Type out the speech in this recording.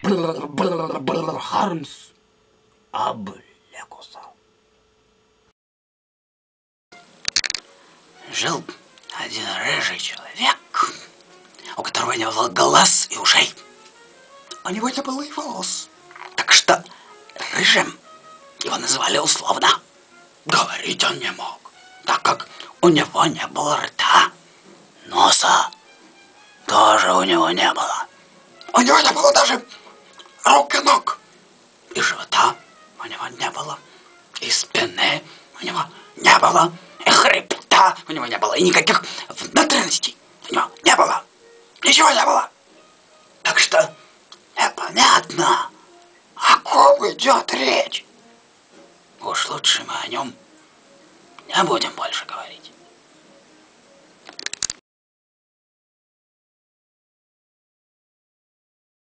Хармс Аблекуса. Жил один рыжий человек, у которого не было глаз и ушей. У него не было и волос. Так что рыжим его называли условно. Говорить он не мог, так как у него не было рта. Носа тоже у него не было. У него не было даже рук и ног. И живота у него не было. И спины у него не было. И хребта у него не было. И никаких внутренностей у него не было. Ничего не было. Так что непонятно, о ком идет речь. Уж лучше мы о нем не будем больше говорить.